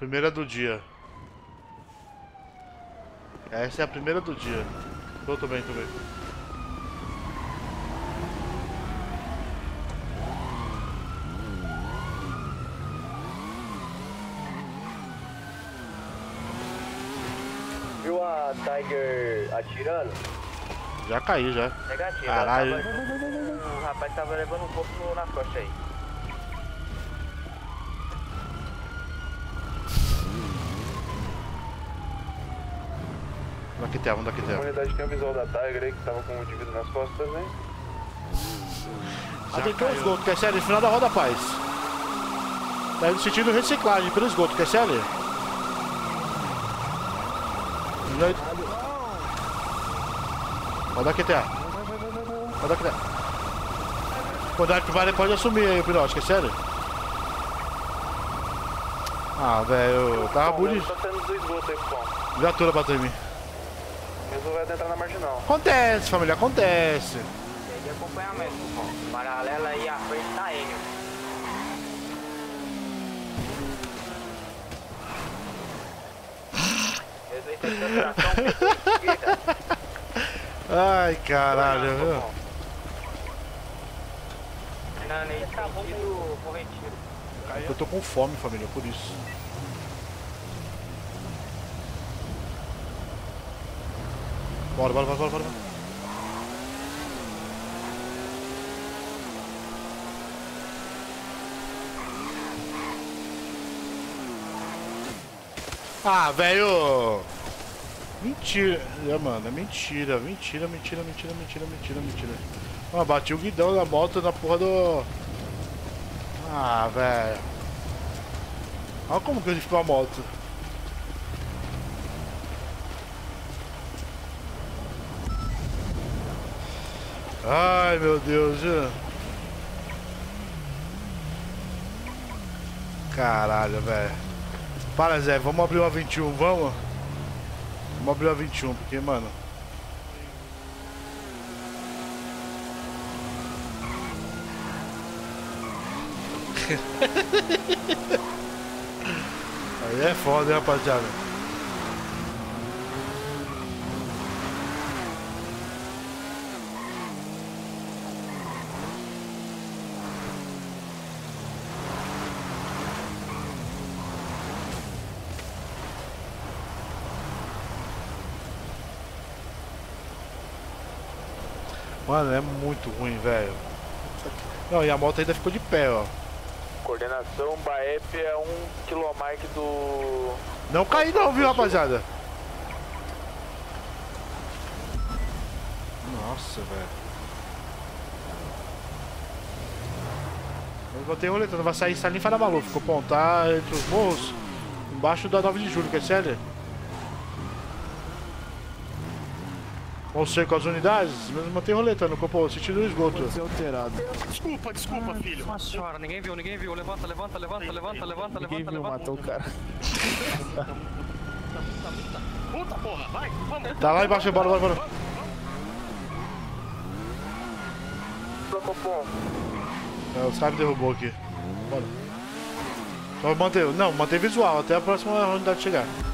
Primeira do dia. Essa é a primeira do dia. Tô bem. Viu a Tiger atirando? Já caí, já. Negativo. Caralho. O rapaz tava levando um pouco nas costas aí. Vamos daqui, A comunidade tem a visual da Tiger aí que tava com o indivíduo nas costas também. Tem que o esgoto, quer sério? Final da Roda Paz. Tá indo sentido reciclagem pelo esgoto, quer sério? Roda QTA. Roda QTA. Cuidado que vai, pode assumir aí o pilote, quer sério? Ah, velho, tava bonito. Tá saindo do esgoto aí, pessoal. Viatura bateu em mim. Resolveu entrar na marginal. Acontece, família, acontece. Tem de acompanhamento, pô. Paralela aí à frente tá ele. Ai, caralho, viu? Eu tô com fome, família, por isso. Bora. Ah, velho! Mentira, mano, é mentira. Ah, bati o guidão da moto na porra do... Ah, velho. Olha como que ele ficou a moto. Ai, meu Deus. Caralho, velho. Para, Zé, vamos abrir uma 21, vamos? Vamos abrir uma 21, porque, mano... Aí é foda, hein, rapaziada. Mano, é muito ruim, velho. Não, e a moto ainda ficou de pé, ó. Coordenação Baep é 1 km do... Não caí não, viu, rapaziada? Nossa, velho. Eu botei roletando, vai sair Salim Fara Malu. Ficou pontar entre os morros, embaixo da 9 de julho, que é sério? Vamos ser com as unidades, mas mantém roletando, copô, sentido do esgoto. Pode ser alterado. Desculpa, filho. Nossa senhora, ninguém viu. Levanta. Ninguém viu, matou o cara. Puta porra, vai, vamos. Tá lá embaixo, bora. É, o Skype derrubou aqui. Bora. Só manter visual até a próxima unidade chegar.